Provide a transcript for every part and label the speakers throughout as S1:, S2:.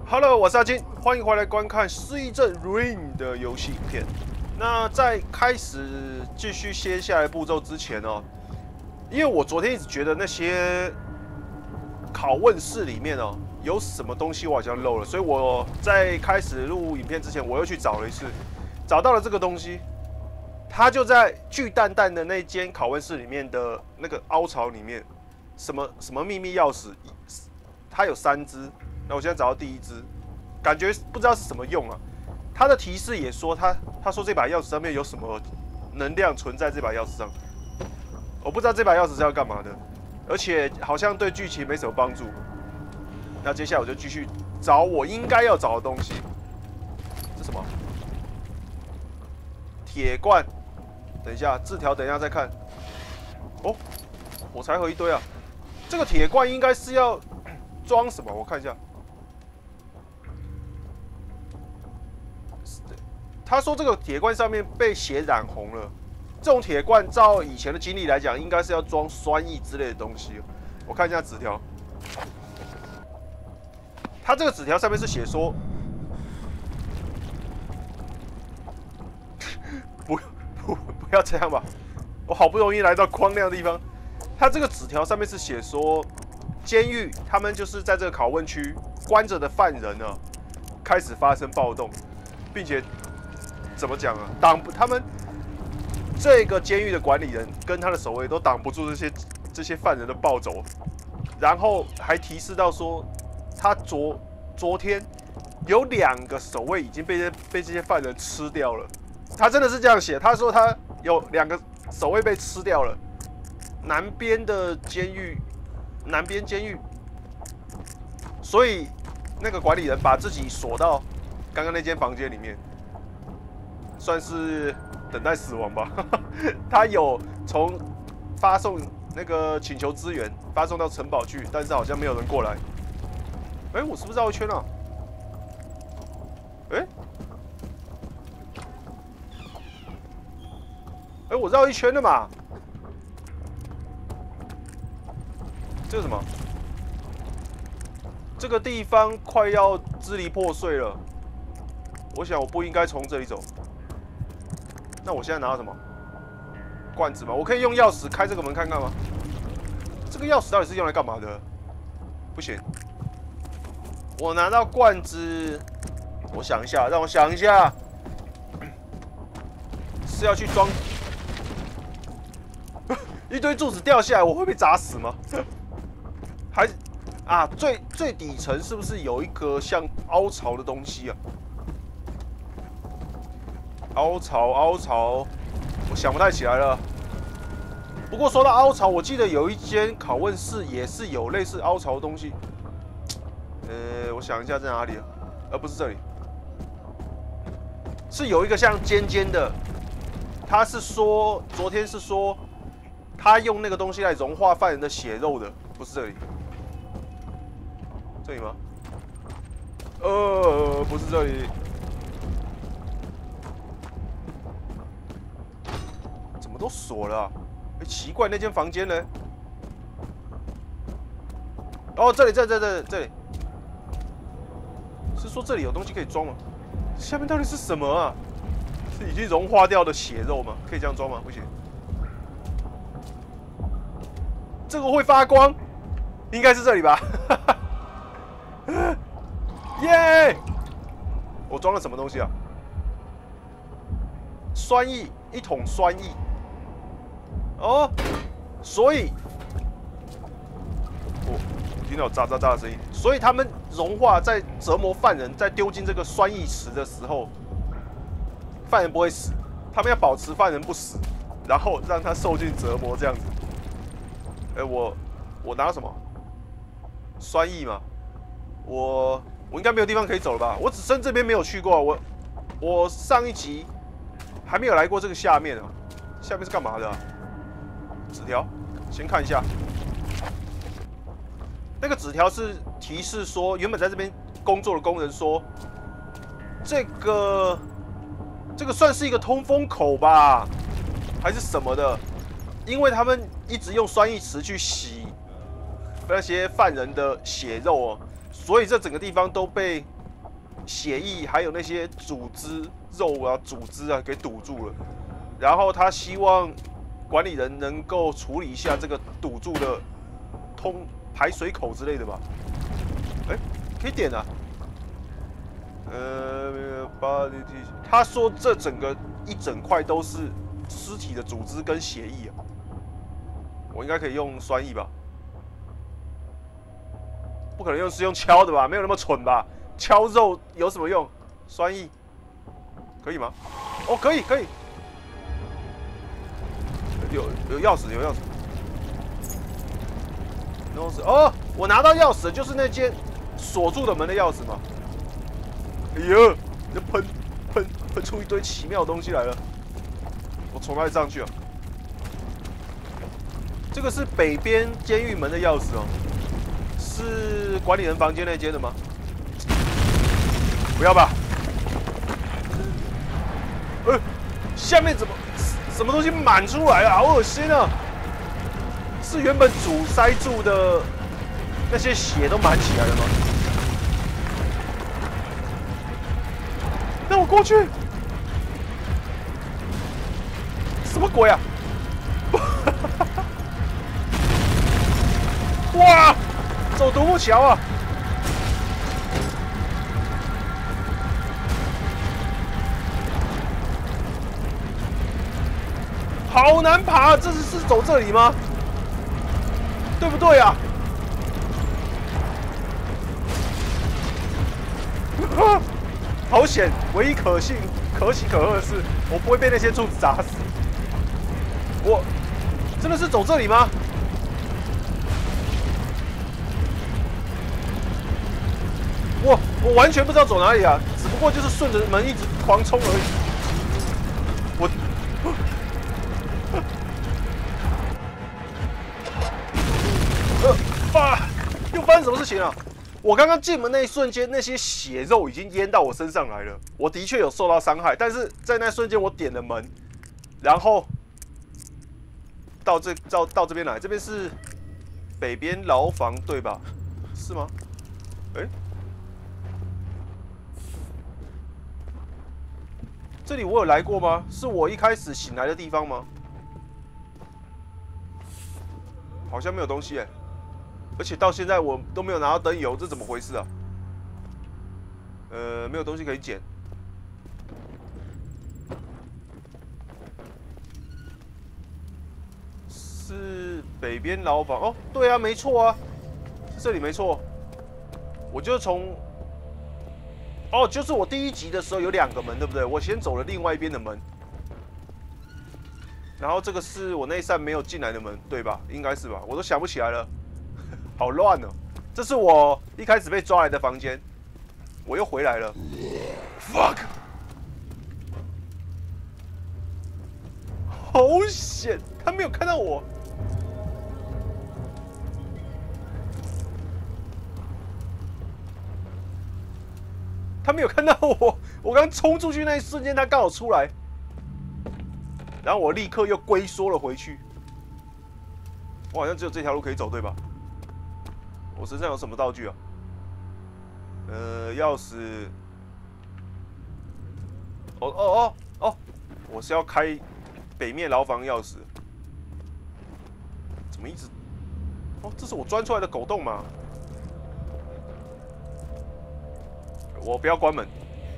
S1: Hello， 我是阿金，欢迎回来观看《失忆症 Rain》的游戏影片。那在开始继续接下来步骤之前哦，因为我昨天一直觉得那些拷问室里面哦有什么东西我好像漏了，所以我在开始录影片之前，我又去找了一次，找到了这个东西，它就在巨蛋蛋的那间拷问室里面的那个凹槽里面，什么秘密钥匙，它有3只。那我现在找到第1只，感觉不知道是什么用啊。他的提示也说他说这把钥匙上面有什么能量存在这把钥匙上，我不知道这把钥匙是要干嘛的，而且好像对剧情没什么帮助。那接下来我就继续找我应该要找的东西。这什么？铁罐。等一下，字条等一下再看。哦，火柴盒一堆啊。这个铁罐应该是要装什么？我看一下。他说这个铁罐上面被血染红了，这种铁罐照以前的经历来讲，应该是要装酸液之类的东西。我看一下纸条，他这个纸条上面是写说，不要这样吧，我好不容易来到光亮的地方，他这个纸条上面是写说，监狱他们就是在这个拷问区关着的犯人呢，开始发生暴动，并且。怎么讲啊？他们这个监狱的管理人跟他的守卫都挡不住这些犯人的暴走，然后还提示到说，他昨天有2个守卫已经被这些犯人吃掉了。他真的是这样写，他说他有2个守卫被吃掉了。南边监狱，所以那个管理人把自己锁到刚刚那间房间里面。算是等待死亡吧。他有从发送那个请求支援发送到城堡去，但是好像没有人过来。哎，我是不是绕一圈啊？哎，我绕一圈了嘛？这个什么？这个地方快要支离破碎了。我想我不应该从这里走。那我现在拿到什么？罐子吗？我可以用钥匙开这个门看看吗？这个钥匙到底是用来干嘛的？不行，我拿到罐子，我想一下，让我想一下，是要去装一堆柱子掉下来，我会被砸死吗？还啊，最底层是不是有一个像凹槽的东西啊？凹槽，我想不太起来了。不过说到凹槽，我记得有一间拷问室也是有类似凹槽的东西。我想一下在哪里，而不是这里，是有一个像尖尖的。他是说，昨天是说，他用那个东西来融化犯人的血肉的，不是这里。这里吗？不是这里。都锁了、啊，奇怪，那间房间呢？哦，这里，是说这里有东西可以装吗？下面到底是什么啊？是已经融化掉的血肉吗？可以这样装吗？不行。这个会发光，应该是这里吧？耶！我装了什么东西啊？酸液，1桶酸液。哦，所以，我听到喳喳喳的声音，所以他们融化在折磨犯人，在丢进这个酸液池的时候，犯人不会死，他们要保持犯人不死，然后让他受尽折磨这样子。我拿到什么？酸液嘛，我应该没有地方可以走了吧？我只剩这边没有去过，我上一集还没有来过这个下面啊，下面是干嘛的啊？纸条，先看一下。那个纸条是提示说，原本在这边工作的工人说，这个算是一个通风口吧，还是什么的？因为他们一直用酸液池去洗那些犯人的血肉哦，所以这整个地方都被血液还有那些组织肉啊、组织啊给堵住了，然后他希望管理人能够处理一下这个堵住的排水口之类的吧？哎，可以点啊。他说这一整块都是尸体的组织跟血液啊，我应该可以用酸液吧？不可能用敲的吧？没有那么蠢吧？敲肉有什么用？酸液可以吗？哦，可以。有钥匙，有钥匙。哦，我拿到钥匙就是那间锁住的门的钥匙嘛。哎呦，这喷出一堆奇妙的东西来了。我从哪里上去啊？这个是北边监狱门的钥匙哦，是管理人房间那间的吗？不要吧。下面怎么什么东西满出来啊？好恶心啊！是原本阻塞住的那些血都满起来了吗？让我过去！什么鬼啊？哇！走独木桥啊！好难爬，这是走这里吗？对不对啊？好险！唯一可喜可贺的是，我不会被那些柱子砸死。我真的是走这里吗？我完全不知道走哪里啊，只不过就是顺着门一直狂冲而已。又发生什么事情啊？我刚刚进门那一瞬间，那些血肉已经淹到我身上来了。我的确有受到伤害，但是在那瞬间我点了门，然后到这边来，这边是北边牢房对吧？是吗？哎，这里我有来过吗？是我一开始醒来的地方吗？好像没有东西哎。而且到现在我都没有拿到灯油，这怎么回事啊？没有东西可以捡。是北边牢房哦，对啊，没错啊，是这里没错。我就从就是我第一集的时候有2个门，对不对？我先走了另外一边的门，然后这个是我那扇没有进来的门，对吧？应该是吧？我都想不起来了。好乱哦！这是我一开始被抓来的房间，我又回来了。Fuck！ 好险，他没有看到我。他没有看到我，我刚冲出去那一瞬间，他刚好出来，然后我立刻又龟缩了回去。我好像只有这条路可以走，对吧？我身上有什么道具啊？钥匙。我是要开北面牢房钥匙。怎么一直？这是我钻出来的狗洞吗？我不要关门。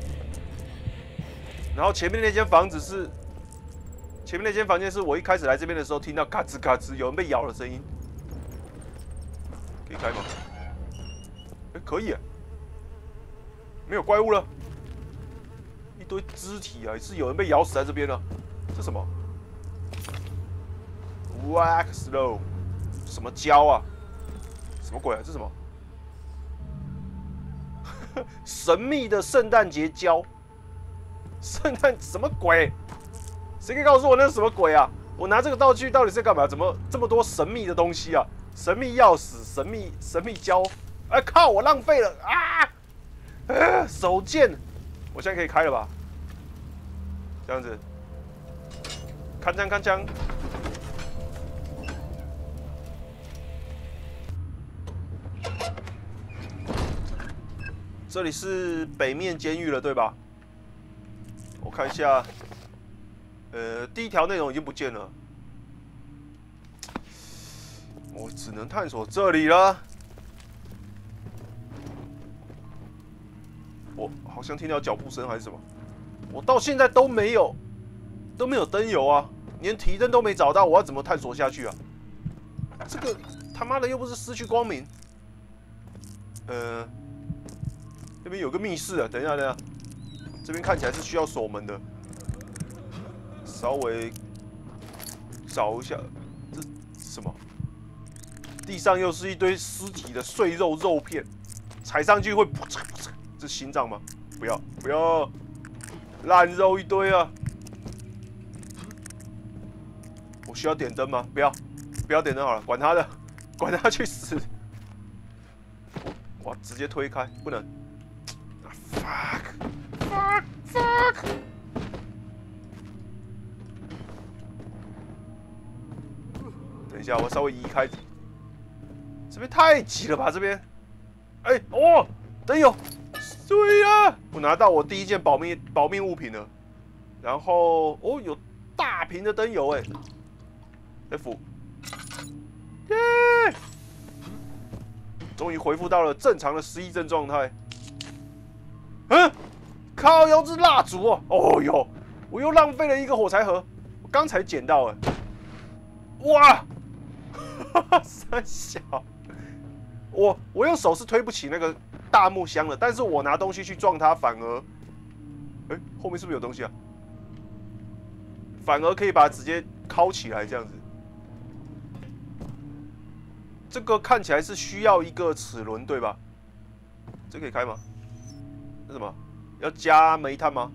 S1: 然后前面那间房子是，前面那间房间是我一开始来这边的时候听到嘎吱嘎吱有人被咬的声音。可以开吗？可以，没有怪物了。一堆肢体啊，是有人被咬死在这边了。这什么 ？Wax Slow， 什么胶啊？什么鬼啊？这什么？神秘的圣诞节胶？圣诞什么鬼？谁可以告诉我那是什么鬼啊？我拿这个道具到底是干嘛？怎么这么多神秘的东西啊？神秘钥匙，神秘胶，哎靠！我浪费了啊！手贱，我现在可以开了吧？这样子，看枪看枪。 这里是北面监狱了，对吧？我看一下，第一条内容已经不见了，我只能探索这里了。我好像听到脚步声还是什么，我到现在都没有灯油啊，连提灯都没找到，我要怎么探索下去啊？这个他妈的又不是失去光明。那边有个密室啊，等一下，这边看起来是需要锁门的，稍微找一下，这什么？地上又是一堆尸体的碎肉片，踩上去会噗哧噗哧，这是心脏吗？不要，烂肉一堆啊！我需要点灯吗？不要点灯好了，管他的，管他去死！哇，直接推开，不能。fuck！ 等一下，我稍微移开。这边太挤了吧？这边，灯油，对呀！我拿到我第一件保命物品了。然后有大瓶的灯油F， 耶！终于恢复到了正常的失忆症状态。靠腰是蜡烛哦！哦哟，我又浪费了一个火柴盒，我刚才捡到哇！三小，我用手是推不起那个大木箱的，但是我拿东西去撞它，反而，后面是不是有东西啊？反而可以把它直接敲起来，这样子。这个看起来是需要一个齿轮，对吧？这可以开吗？这什么？要加煤炭吗？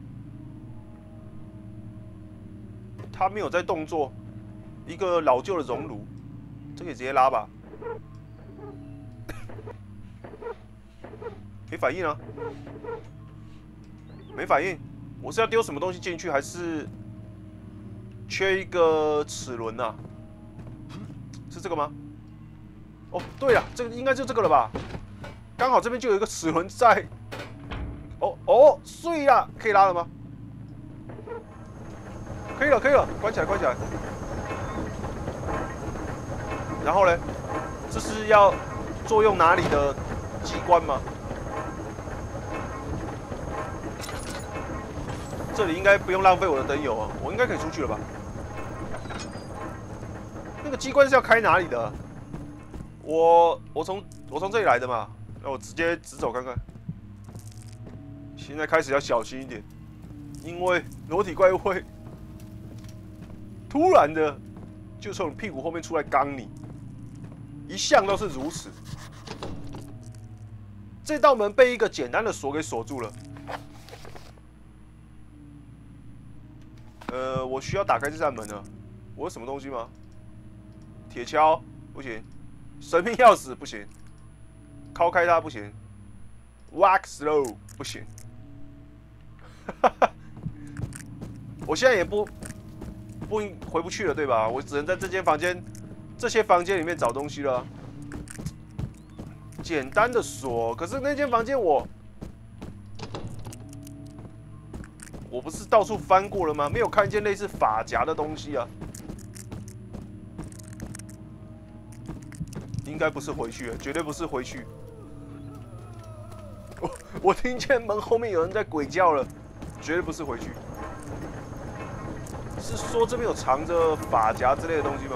S1: 它没有在动作。一个老旧的熔炉，这可以直接拉吧？没反应啊？没反应。我是要丢什么东西进去，还是缺一个齿轮啊？是这个吗？对了，这个应该就这个了吧？刚好这边就有一个齿轮在。碎了，可以拉了吗？可以了，关起来。然后呢？这是要作用哪里的机关吗？这里应该不用浪费我的灯油啊，我应该可以出去了吧？那个机关是要开哪里的？我从这里来的嘛，那我直接直走看看。现在开始要小心一点，因为裸体怪物会突然的就从你屁股后面出来刚你，一向都是如此。这道门被一个简单的锁给锁住了。我需要打开这扇门了。我有什么东西吗？铁锹不行，神秘钥匙不行，敲开它不行 ，Wax slow 不行。我现在也不回不去了，对吧？我只能在这些房间里面找东西了。简单的锁，可是那间房间我不是到处翻过了吗？没有看见类似发夹的东西啊。应该不是回去了，绝对不是回去。我听见门后面有人在鬼叫了。绝对不是回去，是说这边有藏着发夹之类的东西吗？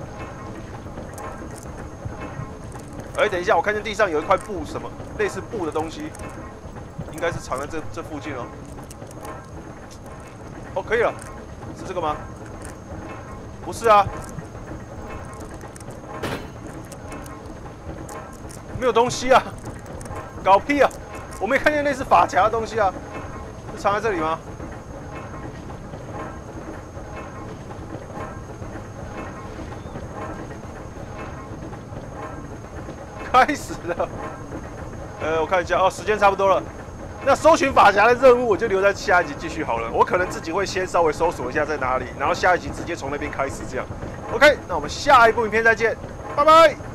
S1: 等一下，我看见地上有一块布，什么类似布的东西，应该是藏在这附近哦。可以了，是这个吗？不是啊，没有东西啊，搞屁啊！我没看见类似发夹的东西啊。藏在这里吗？开始了。我看一下，时间差不多了。那搜寻发夹的任务我就留在下一集继续好了。我可能自己会先稍微搜索一下在哪里，然后下一集直接从那边开始这样。OK， 那我们下一部影片再见，拜拜。